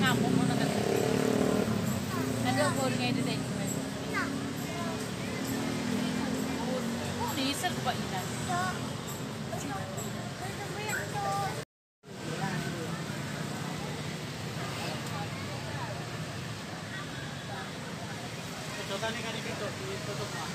ngamuk ngono kan. Ada bolnya itu deh. Oh, ni ser kok ina. Coba nih kan ditutup mah.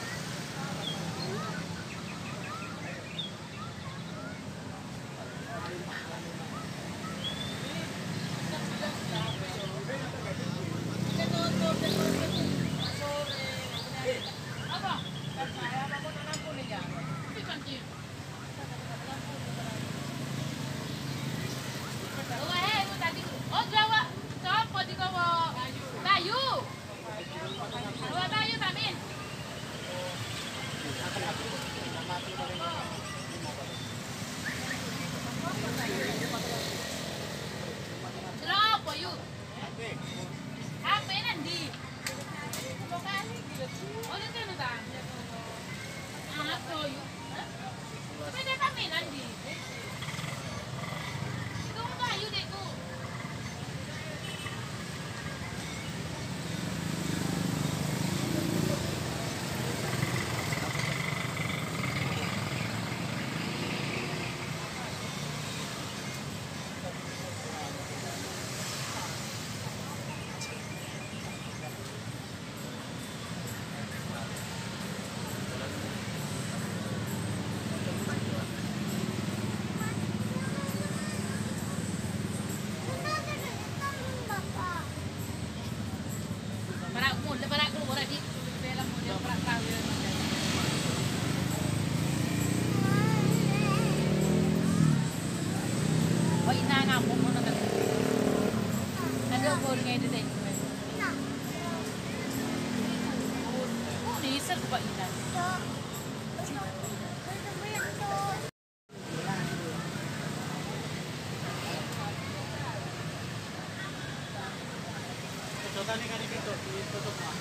Coba nih kan ditutup mah.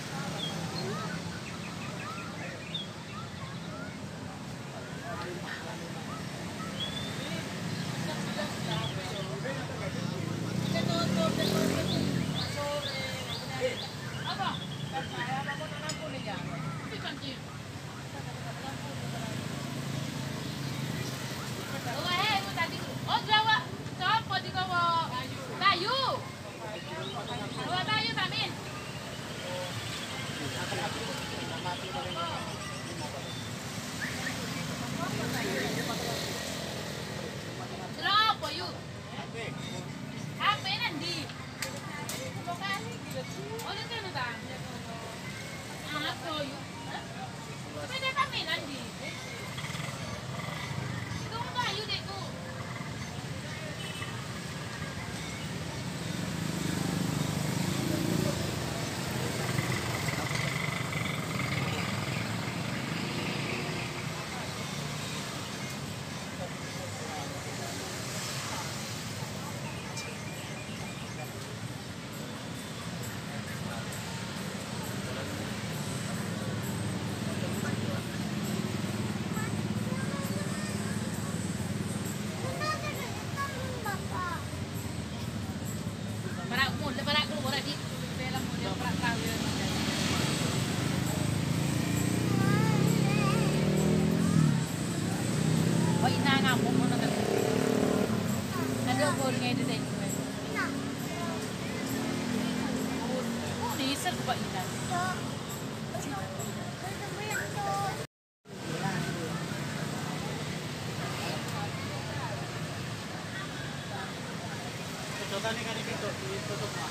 Coba nih kan ditutup mah.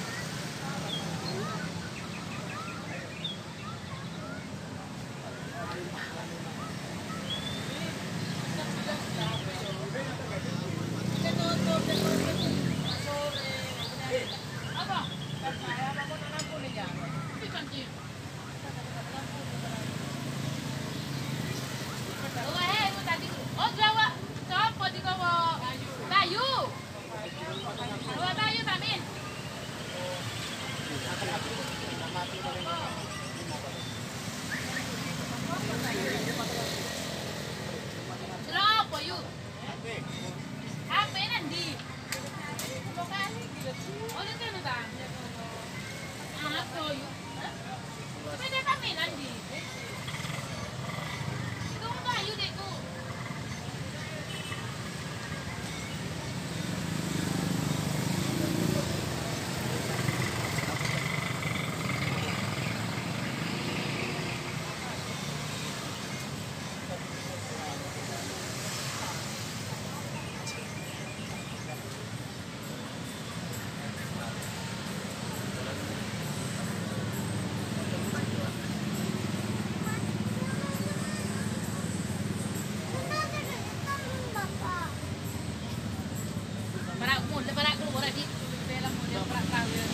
lepas nak keluar di dalam model prak kawin.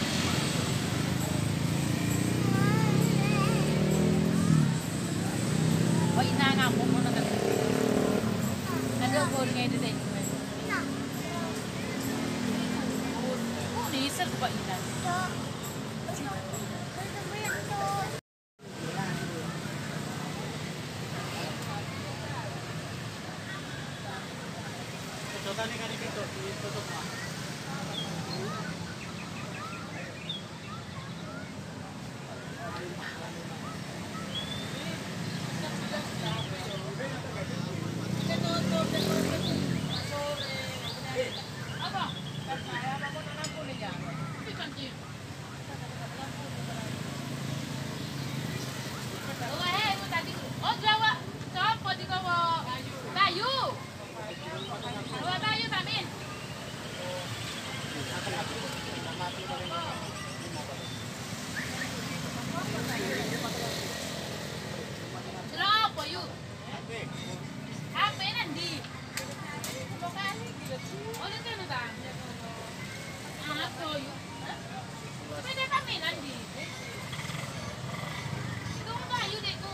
Oh, ina ngamuk mana kan? Ada pun ngay di sini. Oh, ni serba ina. Coba nih kan itu ditutup mah. Apa? Saya apa pun anak pun ya. Ikan cip. Oh, hei, itu tadi. Oh, Jawa. Siapa di bawah? Bayu. Bawa Bayu, Tamin. Siapa yuk? Apa nanti? Oh, ini kan udah. Apa yuk? Sepeda kami nanti. Itu Bayu deh tuh.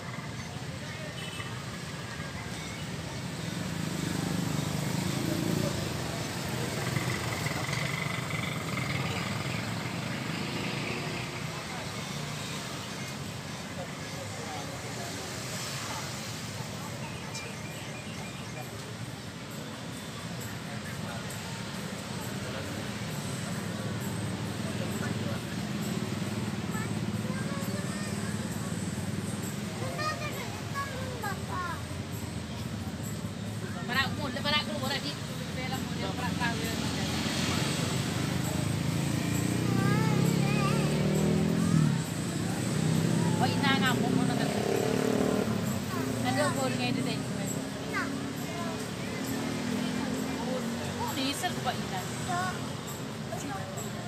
Lepas nak keluar di dalam model prak kawin. Oh, ina ngamuk mana kan? Ada pun ngay di sini. Oh, ni serba ina.